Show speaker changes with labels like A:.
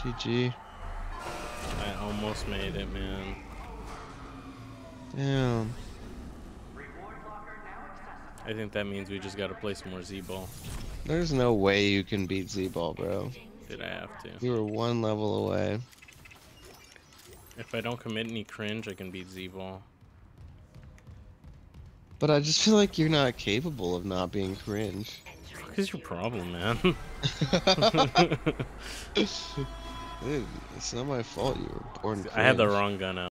A: GG.
B: I almost made it, man.
A: Damn.
B: I think that means we just gotta play some more Z-Ball.
A: There's no way you can beat Z-Ball, bro.
B: Did I have to?
A: You were one level away.
B: If I don't commit any cringe, I can beat Z-Ball.
A: But I just feel like you're not capable of not being cringe.
B: What is your problem, man?
A: Dude, it's not my fault you were born cringe.
B: I had the wrong gun out.